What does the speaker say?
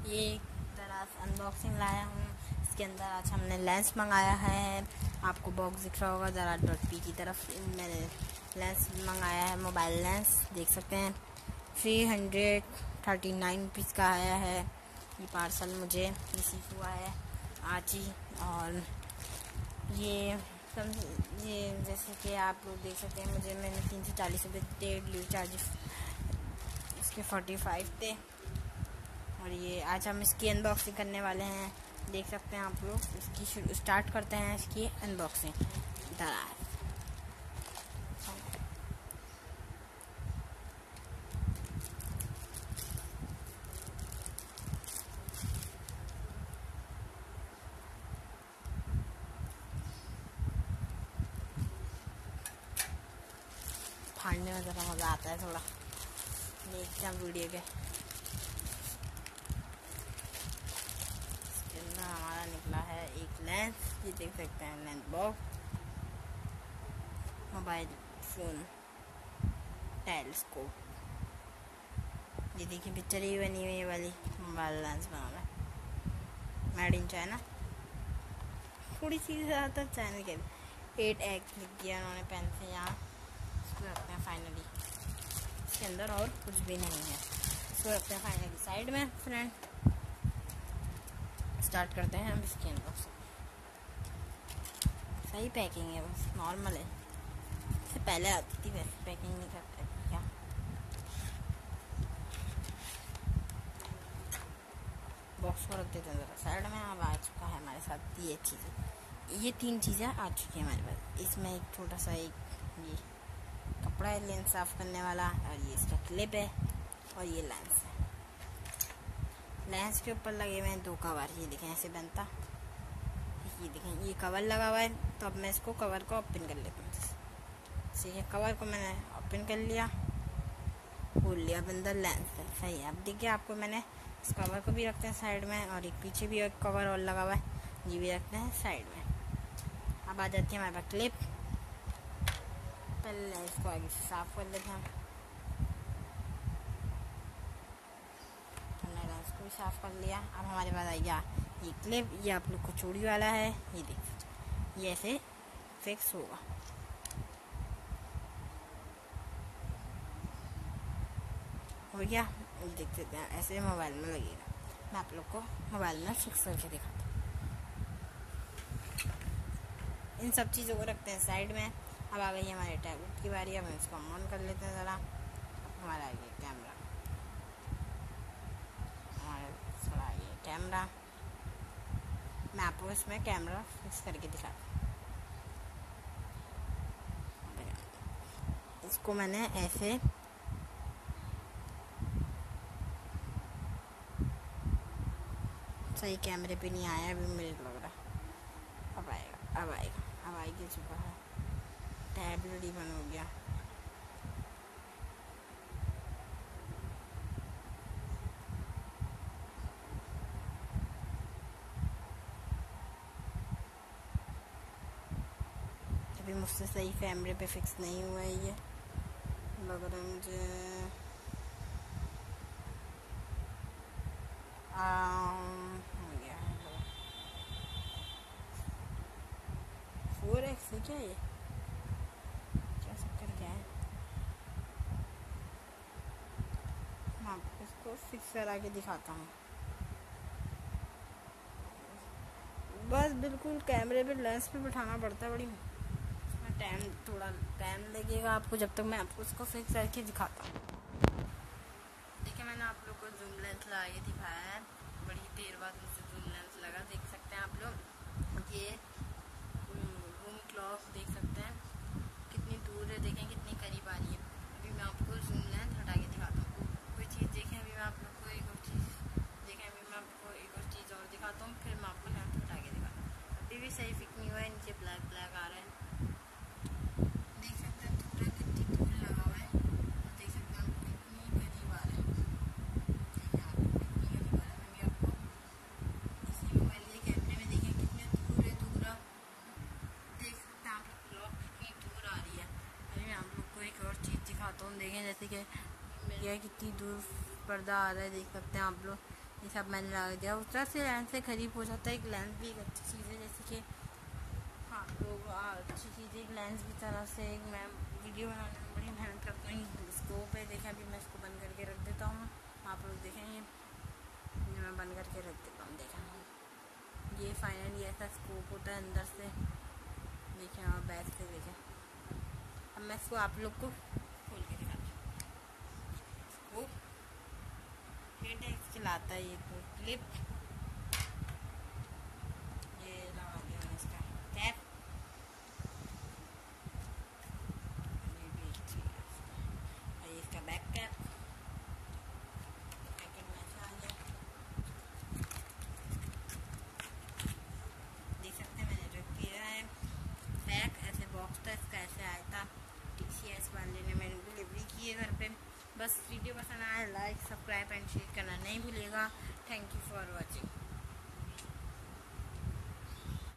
ये एक तरह से अनबॉक्सिंग लाया हूँ। इसके अंदर आज हमने लेंस मंगाया है। आपको बॉक्स दिख रहा होगा ज़रा .p की तरफ। मैंने लेंस मंगाया है, मोबाइल लेंस देख सकते हैं। 339 रुपीज़ का आया है। ये पार्सल मुझे रिसीव हुआ है आज ही। और ये जैसे कि आप लोग देख सकते हैं, मैंने 340 रुपये डिलीवरी चार्जेस इसके 45 थे। और ये आज हम इसकी अनबॉक्सिंग करने वाले हैं। देख सकते हैं आप लोग। इसकी स्टार्ट करते हैं इसकी अनबॉक्सिंग। फाड़ने में ज़रा मज़ा आता है थोड़ा। देखते हैं वीडियो के। हमारा निकला है एक लेंस, ये देख सकते हैं lens box, mobile phone telescope. ये देखिए पिक्चर ही बनी हुई वाली मोबाइल लेंस बना है, मेड इन चाइना। थोड़ी सी ज़्यादातर चाइना के 8x लिख दिया उन्होंने पेन से यहाँ। इसको रखते हैं फाइनली इसके अंदर, और कुछ भी नहीं है। इसको रखते हैं फाइनली साइड में। फ्रेंड स्टार्ट करते हैं हम इसके अनबॉक्सिंग। सही पैकिंग है, बस नॉर्मल है। इससे पहले आती थी वैसे पैकिंग नहीं करते क्या। बॉक्स को रख देते हैं ज़रा साइड में। अब आ चुका है हमारे साथ ये चीज़ें। ये 3 चीज़ें आ चुकी हैं हमारे पास। इसमें एक छोटा सा एक ये कपड़ा है लेंस साफ़ करने वाला, और ये इसका क्लिप है, और ये लेंस है। लेंस के ऊपर लगे हुए हैं 2 कवर। ये देखें ऐसे बनता, ये देखें ये कवर लगा हुआ है। तो अब मैं इसको कवर को ओपन कर लेता हूँ। ठीक है, कवर को मैंने ओपन कर लिया, खोल लिया। अंदर लेंस है, सही है। अब देखिए आपको मैंने इस कवर को भी रखते हैं साइड में, और एक पीछे भी एक कवर और लगा हुआ है, ये भी रखते हैं साइड में। अब आ जाती है हमारे पास क्लिप। पहले लेंस को आगे से साफ कर लेते हैं। हमने लेंस को भी साफ कर लिया। अब हमारे पास आ गया ये क्लिप। ये आप लोग को चूड़ी वाला है। ये देखिए ये ऐसे फिक्स होगा। हो गया, देख सकते हैं ऐसे मोबाइल में लगेगा। मैं आप लोग को मोबाइल में फिक्स करके दिखाता हूँ। इन सब चीज़ों को रखते हैं साइड में। अब आ गई हमारे टैबलेट की बारी। अब हम इसको ऑन कर लेते हैं ज़रा। हमारा ये कैमरा, कैमरा मैं आपको इसमें कैमरा फिक्स करके दिखाता हूँ। इसको मैंने ऐसे सही कैमरे पे नहीं आया अभी मुझे लग रहा। अब आएगा, अब आएगा, अब आ ही चुका है। टैबलेट ही बंद हो गया। अभी मुझसे सही कैमरे पे फिक्स नहीं हुआ है। ये लग रहा है मुझे हो गया है। 4x है क्या ये? क्या चक्कर क्या है? मैं आपको इसको फिक्स करा के दिखाता हूँ। बस बिल्कुल कैमरे पे लेंस पे बिठाना पड़ता है, बड़ी थोड़ा टाइम लगेगा आपको, जब तक मैं आपको उसको फिक्स करके दिखाता हूँ। देखिए मैंने आप लोग को जूम लेंस लगा के दिखाया है। बड़ी देर बाद मुझसे जूम लेंस लगा। देख सकते हैं आप लोग, ये रूम क्लॉक देख सकते हैं कितनी दूर है। देखें कितनी करीब आ रही है। अभी मैं आपको जूम लेंस हटा के दिखाता हूँ कोई चीज़। देखें अभी मैं आप लोग को एक और चीज़ देखें अभी मैं आपको एक और चीज़ और दिखाता हूँ, फिर मैं आपको लेंस हटा के दिखाता हूँ। अभी भी सही फिट नहीं हुआ है, नीचे ब्लैक ब्लैक आ रहा है। देख सकते हैं पूरा कितनी दूर लगा हुआ है। देख सकते हैं आपको कितनी करीब आ रहा है। देखिए आपको कितनी करीब आ रहा है। मैं आपको इसी मोबाइल के कैमरे में देखें कितने दूर है। देख सकते हैं आप लोग क्लॉक कितनी दूर आ रही है। अभी मैं आप लोग को एक और चीज़ दिखाता हूँ। देखें जैसे कि यह कितनी दूर पर्दा आ रहा है। देख सकते हैं आप लोग ये सब मैंने लगा दिया। उस तरह से लेंस से खरीद हो जाता है। एक लेंस भी एक अच्छी चीज़ है, जैसे कि हाँ लोग अच्छी चीज़ है। एक लेंस की तरह से एक मैं वीडियो बनाने में बड़ी मेहनत करता हूँ। स्कोप है, देखें अभी मैं इसको बंद करके रख देता हूँ। आप लोग देखेंगे मैं बंद करके रख देता हूँ। देखें ये फाइनली ऐसा स्कोप होता है अंदर से, देखें और बैक से देखें। अब मैं इसको आप लोग को खोल के दिखाती हूँ। हेड चलाता है ये तो क्लिप, ये लगा दिया मैंने इसका कैप, ये भी अच्छी है और ये इसका बैक कैप। पैकेट में ऐसा आ गया, देख सकते हैं मैंने रख दिया है। बैक ऐसे बॉक्स था इसका, ऐसे आया था। TCS वाले ने मैंने डिलीवरी की है घर पे। बस वीडियो पसंद आए लाइक सब्सक्राइब एंड शेयर करना नहीं भूलिएगा। Thank you for watching.